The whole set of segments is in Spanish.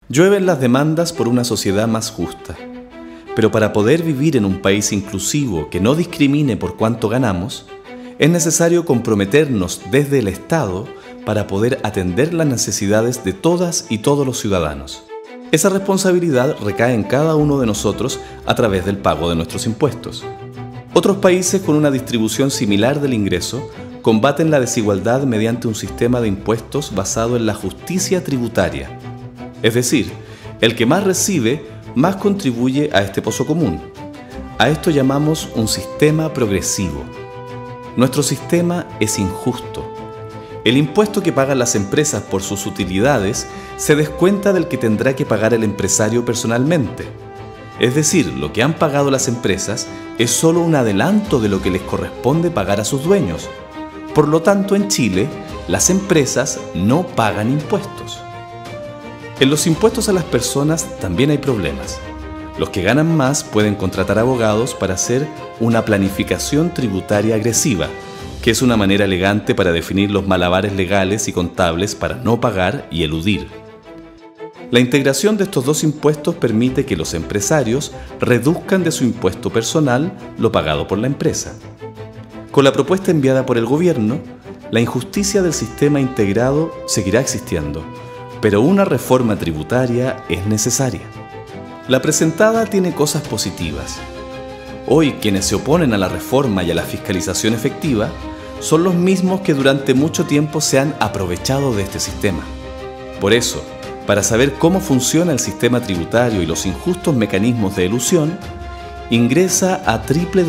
Llueven las demandas por una sociedad más justa. Pero para poder vivir en un país inclusivo que no discrimine por cuánto ganamos, es necesario comprometernos desde el Estado para poder atender las necesidades de todas y todos los ciudadanos. Esa responsabilidad recae en cada uno de nosotros a través del pago de nuestros impuestos. Otros países con una distribución similar del ingreso combaten la desigualdad mediante un sistema de impuestos basado en la justicia tributaria. Es decir, el que más recibe, más contribuye a este pozo común. A esto llamamos un sistema progresivo. Nuestro sistema es injusto. El impuesto que pagan las empresas por sus utilidades se descuenta del que tendrá que pagar el empresario personalmente. Es decir, lo que han pagado las empresas es solo un adelanto de lo que les corresponde pagar a sus dueños. Por lo tanto, en Chile, las empresas no pagan impuestos. En los impuestos a las personas también hay problemas. Los que ganan más pueden contratar abogados para hacer una planificación tributaria agresiva, que es una manera elegante para definir los malabares legales y contables para no pagar y eludir. La integración de estos dos impuestos permite que los empresarios reduzcan de su impuesto personal lo pagado por la empresa. Con la propuesta enviada por el gobierno, la injusticia del sistema integrado seguirá existiendo, pero una reforma tributaria es necesaria. La presentada tiene cosas positivas. Hoy quienes se oponen a la reforma y a la fiscalización efectiva son los mismos que durante mucho tiempo se han aprovechado de este sistema. Por eso, para saber cómo funciona el sistema tributario y los injustos mecanismos de elusión, ingresa a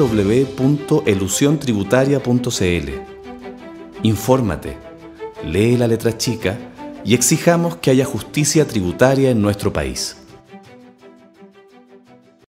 www.elusiontributaria.cl. Infórmate, lee la letra chica y exijamos que haya justicia tributaria en nuestro país.